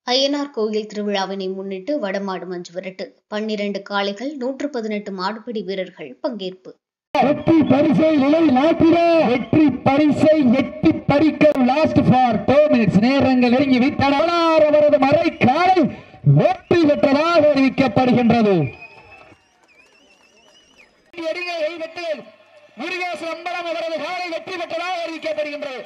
அய்யனார் கோயில் திருவிழாவினை முன்னிட்டு வடமாடு மஞ்சு விரட்டு 12 காளைகள் 118 மாடுபிடி வீரர்கள் பங்கேற்பு. வெற்றி பரிசை நிலைநாட்டிட வெற்றி பரிசை எட்டி பறிக்க லாஸ்ட் ஃபார் 2 மினிட்ஸ் நேரங்கள் நெருங்கி விட்டன. அவரது மறை காலை வெற்றி பெற்றதாக அறிவிக்கப்படுகின்றது. முருகேசன் அம்பலம் அவரது காலை வெற்றி பெற்றதாக அறிவிக்கப்படுகின்றது.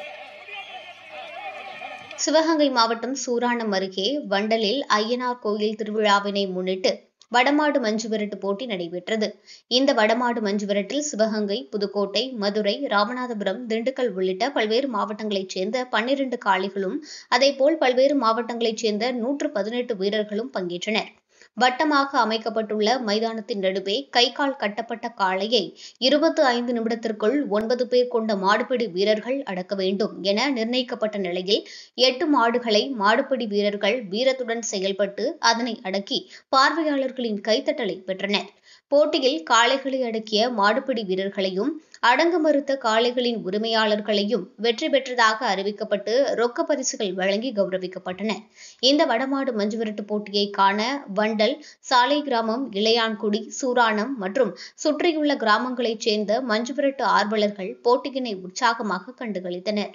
சிவகங்கை மாவட்டம் சூராணம் அருகே வண்டலில் அய்யனார் கோயில் திருவிழாவினை முன்னிட்டு வடமாடு மஞ்சு விரட்டு போட்டி நடைபெற்றது. இந்த வடமாடு மஞ்சு விரட்டில் சிவகங்கை, புதுக்கோட்டை, மதுரை, ராமநாதபுரம், திண்டுக்கல் உள்ளிட்ட பல்வேறு மாவட்டங்களைச் சேர்ந்த 12 காளைகளும் அதேபோல் பல்வேறு மாவட்டங்களைச் சேர்ந்த 118 வீரர்களும் பங்கேற்றனர். வட்டமாக அமைக்கப்பட்டுள்ள மைதானத்தின் நடுவே கை கால் கட்டப்பட்ட காளையை 25 நிமிடத்திற்குள் 9 பேர் கொண்ட மாடுபிடி வீரர்கள் அடக்க வேண்டும் என நிர்ணயிக்கப்பட்ட நிலையில் 8 மாடுகளை மாடுபிடி வீரர்கள் வீரத்துடன் செயல்பட்டு அதனை அடக்கி பார்வையாளர்களின் கைத்தட்டலை பெற்றனர். போட்டியில் காளைகளை அடக்கிய மாடுபிடி வீரர்களையும் அடங்க மறுத்த காளைகளின் உரிமையாளர்களையும் வெற்றி பெற்றதாக அறிவிக்கப்பட்டு ரொக்க பரிசுகள் வழங்கி கௌரவிக்கப்பட்டன. இந்த வடமாடு மஞ்சு விரட்டு போட்டியை காண வண்டல், சாலை கிராமம், இளையான்குடி, சூராணம் மற்றும் சுற்றியுள்ள கிராமங்களைச் சேர்ந்த மஞ்சு விரட்டு ஆர்வலர்கள் போட்டியினை உற்சாகமாக கண்டுகளித்தனர்.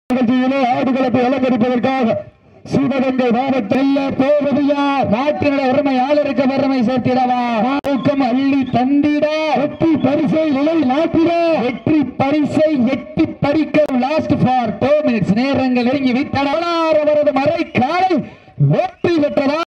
சிவகங்கை மாவட்டத்தில் போவதையா நாட்டினுடைய உரிமையாளருக்கு வறுமை சேர்த்திடவா ஊக்கம் அள்ளி தந்திட வெற்றி பரிசை நிலைநாட்டிட வெற்றி பரிசை எட்டி பறிக்க லாஸ்ட் ஃபார் 2 மினிட்ஸ் நேரங்கள் நெருங்கி விட்டன. அவரது மறை காலை வெற்றி பெற்றதா